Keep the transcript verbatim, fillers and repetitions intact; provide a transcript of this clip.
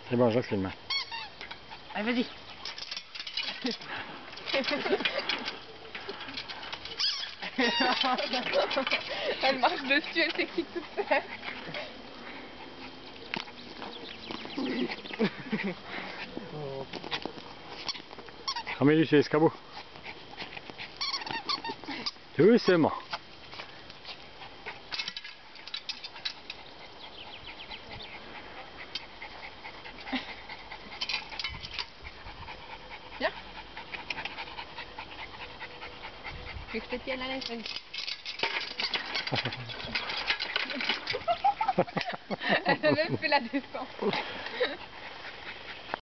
C'est bon, je filme. Allez, vas-y. Elle marche dessus, elle s'excite toute seule. Remets-lui sur l'escabeau. Doucement. Viens. Tu veux que je te tienne à l'aise, vas-y. Elle a même fait la descente.